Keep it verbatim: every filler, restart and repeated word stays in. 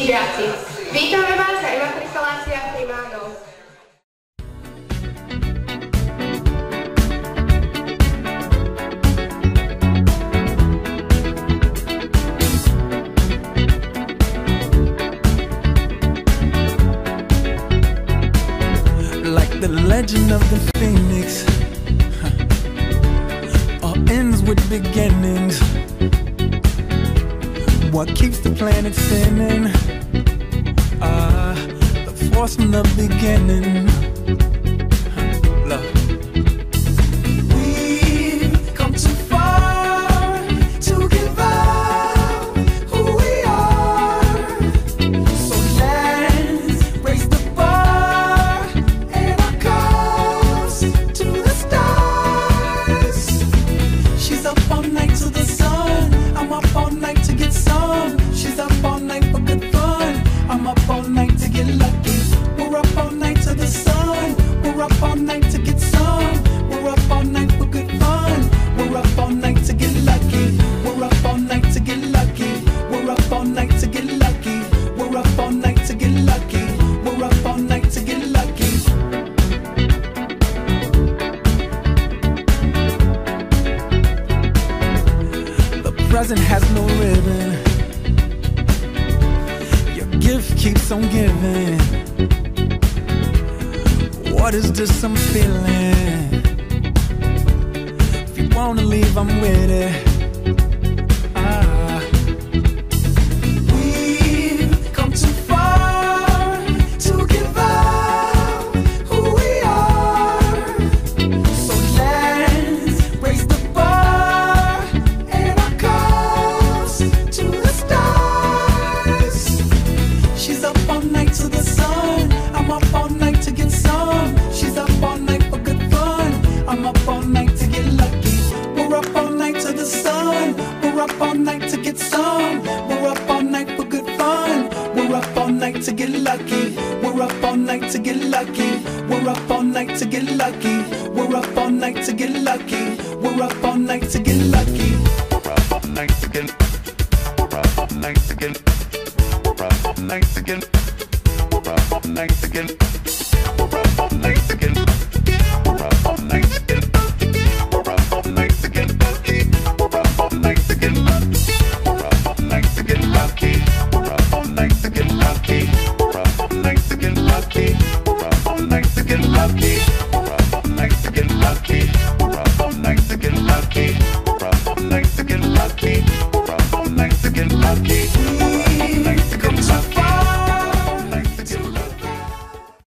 žiaci. Vítame vás na imatrikuláciách primánov. Like the legend of the phoenix, huh. All ends with beginnings. What keeps the planet spinning? Ah, uh, the force from the beginning. Huh. Love. We've come too far to give up who we are. So let's raise the bar and our cups to the stars. She's up all night to the sun. I'm up all night to get some. She's up all night for good fun. I'm up all night to get lucky. We're up all night to the sun. We're up all night to get some. We're up all night for good fun. We're up all night to get lucky. We're up all night to get lucky. We're up all night to get lucky. We're up all night to get lucky. We're up all night to get lucky. The present has no ribbon. Your gift keeps on giving. What is this I'm feeling? If you wanna leave, I'm with it. Ah. We've come too far to give up who we are. So let's raise the bar and our cups to the stars. She's up all night to the sun. I'm up all night to get some. She's up all night for good fun. I'm up all night to get lucky. We're up all night to the sun. We're up all night to get some. We're up all night for good fun. We're up all night to get lucky. We're up all night to get lucky. We're up all night to get lucky. We're up all night to get lucky. We're up all night to get lucky. We're up all night to get. We're up all night to get. We're up all night to get. We're up all night to get. We're up all night to get.